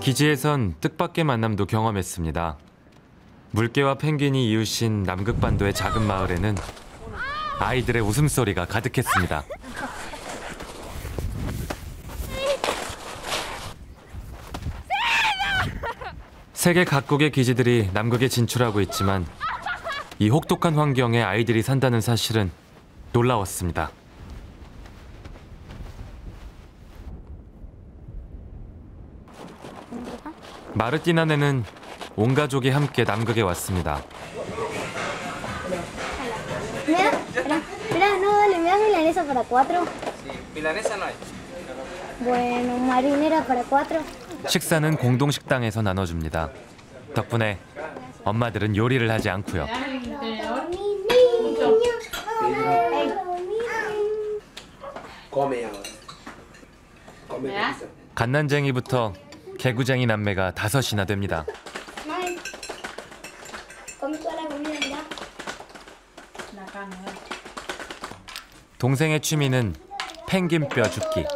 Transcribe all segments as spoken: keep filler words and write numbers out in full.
기지에선 뜻밖의 만남도 경험했습니다. 물개와 펭귄이 이웃인 남극반도의 작은 마을에는 아이들의 웃음소리가 가득했습니다. 세계 각국의 기지들이 남극에 진출하고 있지만 이 혹독한 환경에 아이들이 산다는 사실은 놀라웠습니다. 마르티나네는 온 가족이 함께 남극에 왔습니다. 식사는 공동 식당에서 나눠줍니다. 덕분에 엄마들은 요리를 하지 않고요. 갓난쟁이부터 개구쟁이 남매가 다섯이나 됩니다. 동생의 취미는 펭귄 뼈 줍기.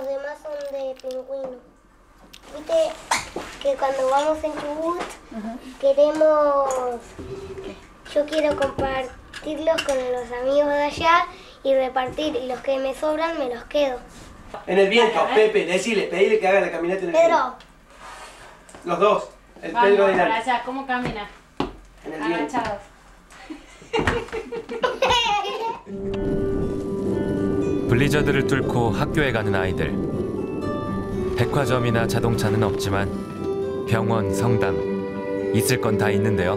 Que cuando vamos en Chubut queremos, yo quiero compartirlos con los amigos de allá y repartir, y los que me sobran me los quedo. En el viento, Pepe, decile, pedile que haga la caminata en el Pedro. viento. Los dos, el Vamos, Pedro y para el allá, ¿cómo camina? En el viento. Agachados. 블리저드를 뚫고 학교에 가는 아이들. 백화점이나 자동차는 없지만 병원, 성당, 있을 건 다 있는데요.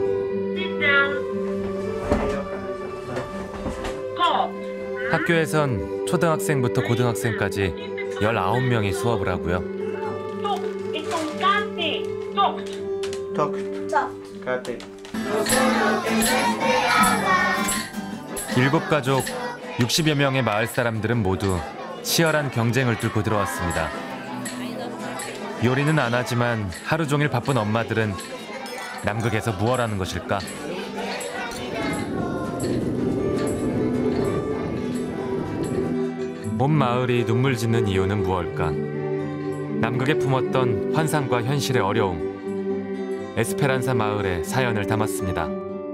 학교에선 초등학생부터 고등학생까지 열아홉 명이 수업을 하고요. 일곱 가족 육십여 명의 마을 사람들은 모두 치열한 경쟁을 뚫고 들어왔습니다. 요리는 안 하지만 하루 종일 바쁜 엄마들은 남극에서 무얼 하는 것일까? 온 마을이 눈물 짓는 이유는 무엇일까? 남극에 품었던 환상과 현실의 어려움. 에스페란사 마을의 사연을 담았습니다.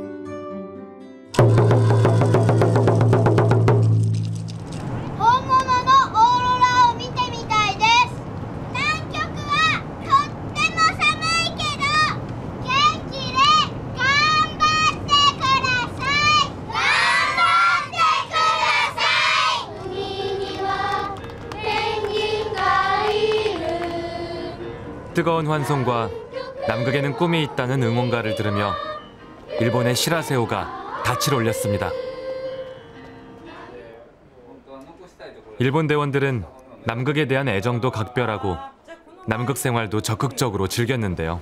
뜨거운 환송과 남극에는 꿈이 있다는 응원가를 들으며 일본의 시라세오가 닻을 올렸습니다. 일본 대원들은 남극에 대한 애정도 각별하고 남극 생활도 적극적으로 즐겼는데요.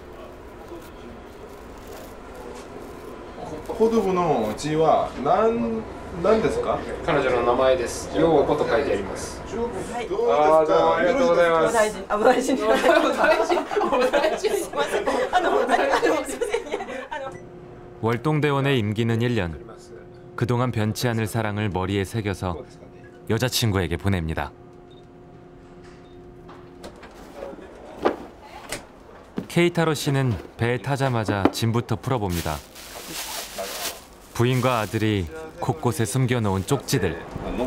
호두부의 지와 난何ですか? 彼女の名前です。ヨーコと書いてあります。 どうですか? あー、どうもありがとうございます。 あ、大臣、大臣、大臣、大臣、すみません。あの、あの、すみません。あの。 월동대원의 임기는 일 년. 그동안 변치 않을 사랑을 머리에 새겨서 여자친구에게 보냅니다. 케이타로 씨는 배에 타자마자 짐부터 풀어봅니다. 부인과 아들이 곳곳에 숨겨놓은 쪽지들.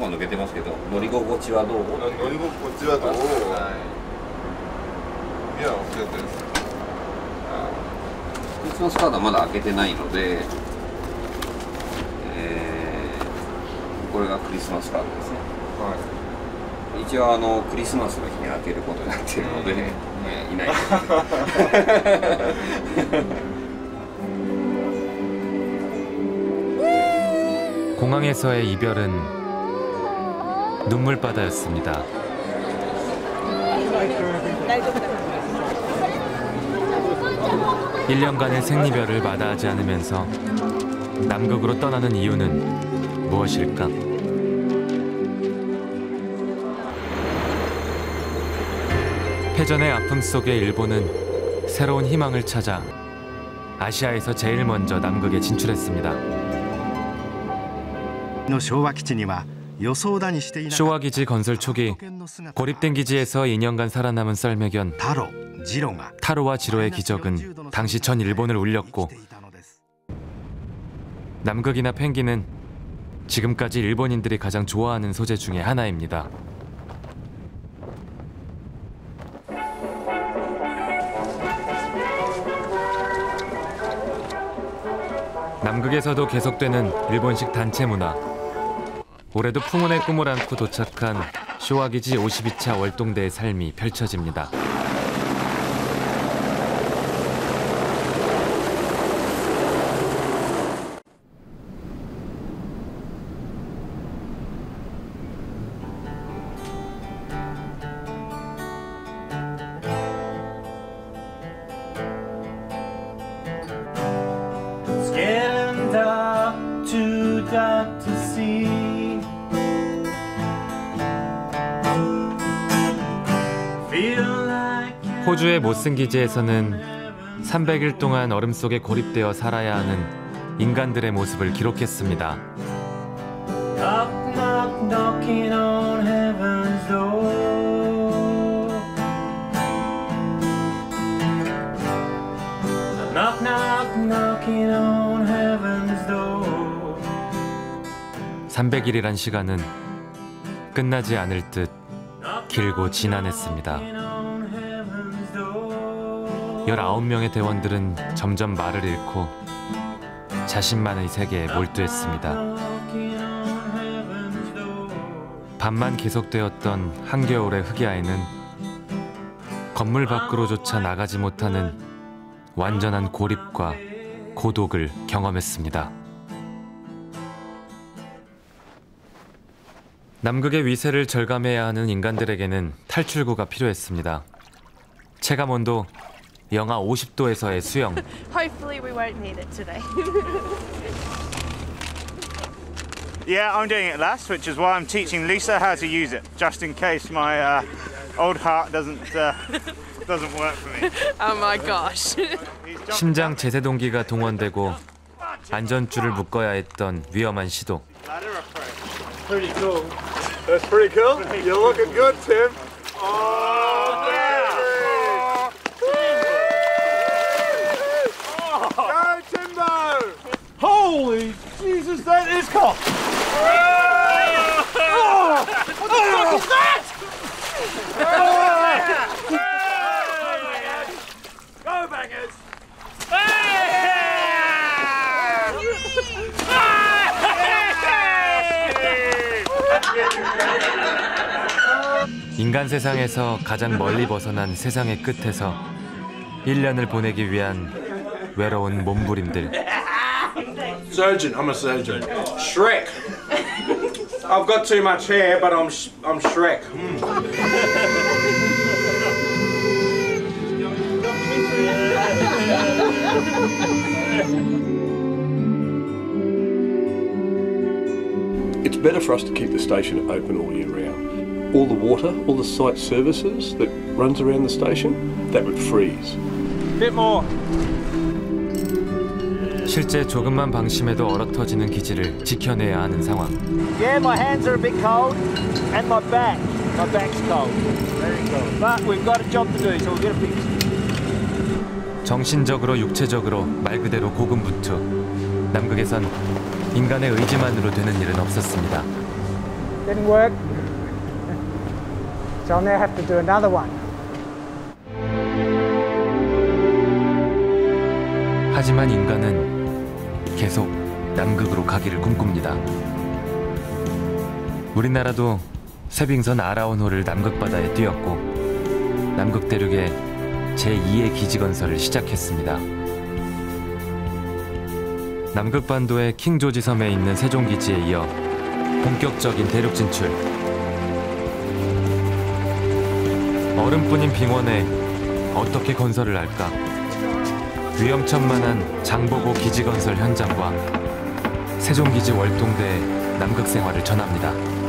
크리스마스カードはまだ開けてないので、えー、これがクリスマスカードですね。はい、一応あのクリスマスの日に開けることになっているので、ね、いない。 공항에서의 이별은 눈물바다였습니다. 일 년간의 생리별을 마다하지 않으면서 남극으로 떠나는 이유는 무엇일까? 패전의 아픔 속에 일본은 새로운 희망을 찾아 아시아에서 제일 먼저 남극에 진출했습니다. 쇼와 기지 건설 초기 고립된 기지에서 이 년간 살아남은 썰매견 타로와 지로의 기적은 당시 전 일본을 울렸고 남극이나 펭귄은 지금까지 일본인들이 가장 좋아하는 소재 중에 하나입니다. 남극에서도 계속되는 일본식 단체 문화. 올해도 풍운의 꿈을 안고 도착한 쇼와기지 오십이 차 월동대의 삶이 펼쳐집니다. 호주의 모슨 기지에서는 삼백 일 동안 얼음 속에 고립되어 살아야 하는 인간들의 모습을 기록했습니다. 삼백 일이란 시간은 끝나지 않을 듯 길고 지난했습니다. 열아홉 명의 대원들은 점점 말을 잃고 자신만의 세계에 몰두했습니다. 밤만 계속되었던 한겨울의 흑야에는 건물 밖으로조차 나가지 못하는 완전한 고립과 고독을 경험했습니다. 남극의 위세를 절감해야 하는 인간들에게는 탈출구가 필요했습니다. 체감온도 영하 오십 도에서의 수영. Hopefully we won't need it today. Yeah, I'm doing it last, which is why I'm teaching Lisa how to use it, just in case my uh, old heart doesn't uh, doesn't work for me. Oh my gosh. 심장 제세 동기가 동원되고 안전줄을 묶어야 했던 위험한 시도. Pretty cool. That's pretty cool. You're looking good, Tim. Oh, yeah. Go, Timbo! Holy Jesus, that is cool. Oh! Oh! What the fuck is that? Go, Bangers! 인간 세상에서 가장 멀리 벗어난 세상의 끝에서 일 년을 보내기 위한 외로운 몸부림들. Surgeon, I'm a surgeon. Shrek. I've got too much hair, but I'm I'm Shrek. It's better for us to keep the station open all year round. All the water, all the site services that runs around the station, that would freeze. Bit more. 실제 조금만 방심해도 얼어터지는 기지를 지켜내야 하는 상황. Yeah, my hands are a bit cold, and my back, my back's cold, very cold. But we've got a job to do, so we'll get it fixed. 정신적으로 육체적으로 말 그대로 고군분투. 남극에선 인간의 의지만으로 되는 일은 없었습니다. Didn't work. So I'll now have to do another one. 하지만 인간은 계속 남극으로 가기를 꿈꿉니다. 우리나라도 세빙선 아라온호를 남극 바다에 띄웠고 남극 대륙에 제이의 기지 건설을 시작했습니다. 남극 반도의 킹조지 섬에 있는 세종기지에 이어 본격적인 대륙 진출. 얼음뿐인 빙원에 어떻게 건설을 할까? 위험천만한 장보고 기지 건설 현장과 세종기지 월동대의 남극 생활을 전합니다.